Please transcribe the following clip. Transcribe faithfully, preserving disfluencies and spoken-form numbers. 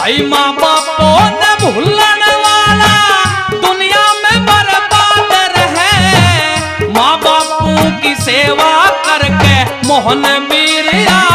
भाई माँ बापों ने भूलन वाला दुनिया में बर्बाद रहे। माँ बापों की सेवा करके मोहन वीर